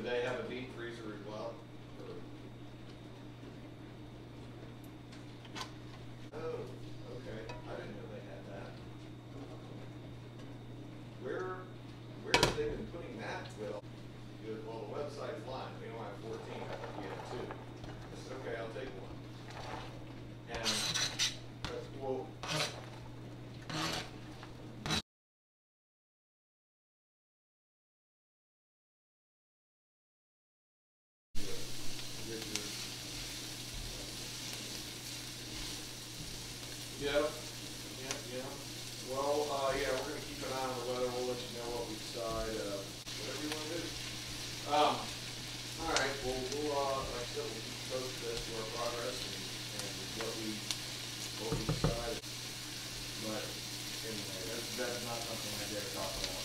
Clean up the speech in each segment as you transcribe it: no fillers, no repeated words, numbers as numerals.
they have a deep freezer as well? Oh, okay. I didn't know they had that. Where have they been putting that? Well, the website's lying. We don't have 14. I think we have 2. I said, okay, I'll take one. And well. Yep. Well, yeah, we're going to keep an eye on the weather. We'll let you know what we decide, whatever you want to do. All right. Well, like I said, we'll keep posted as to our progress and what we decide. But anyway, that's not something I dare talk about.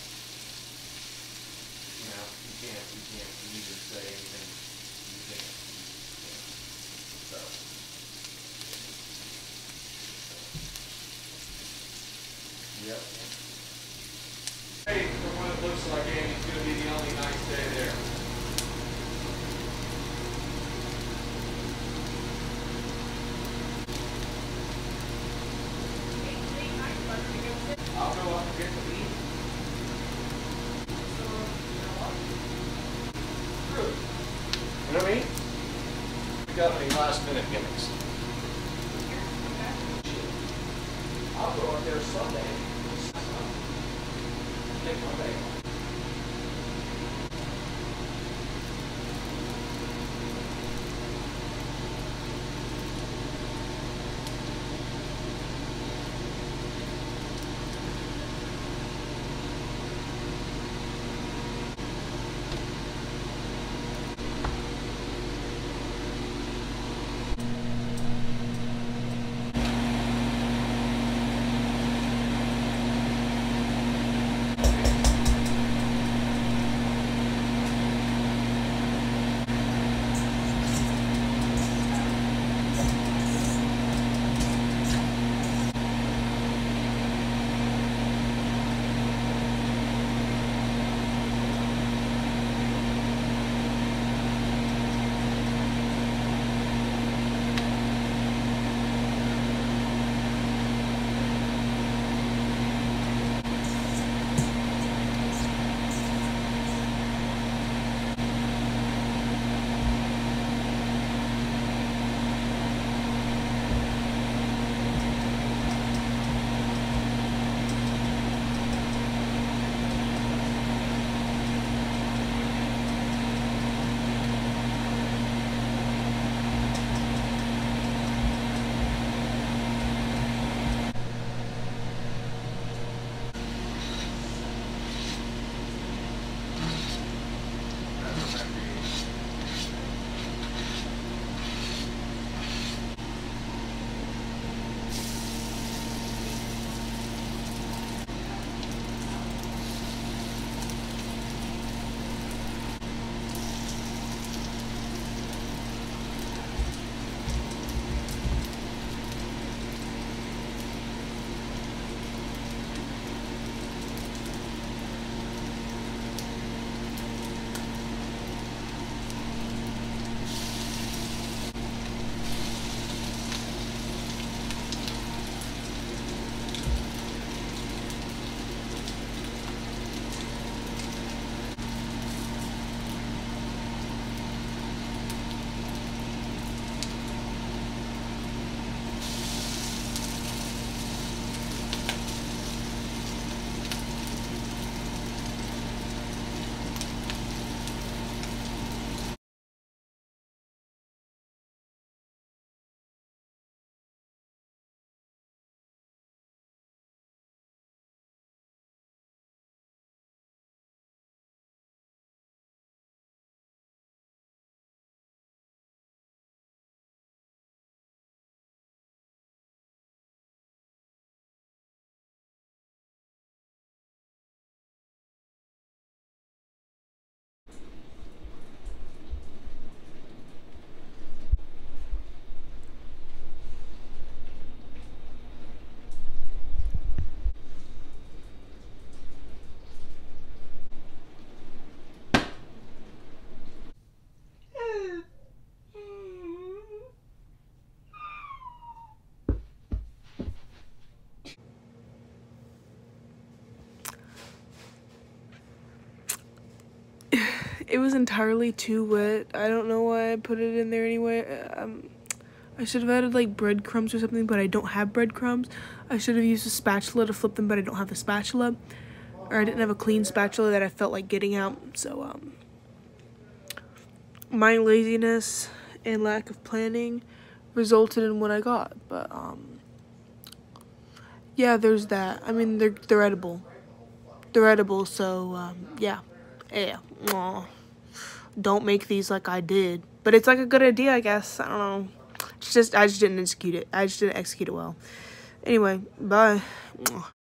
You know, you can't even say anything. You can't. So. Yep. Hey, from what it looks like, Andy's going to be the only nice day there. I'll go up and get the meat. So, you know what? Good. You know what I mean? We got any last minute gimmicks? I'll go up there Sunday. Take my day off. It was entirely too wet. I don't know why I put it in there anyway. I should have added like breadcrumbs or something, but I don't have breadcrumbs. I should have used a spatula to flip them, but I don't have a spatula. Or I didn't have a clean spatula that I felt like getting out. So, my laziness and lack of planning resulted in what I got. But, yeah, there's that. I mean, they're edible. They're edible, so, yeah. Yeah. Aw. Don't make these like I did. But it's like a good idea, I guess. I don't know. I just didn't execute it. I just didn't execute it well. Anyway, bye.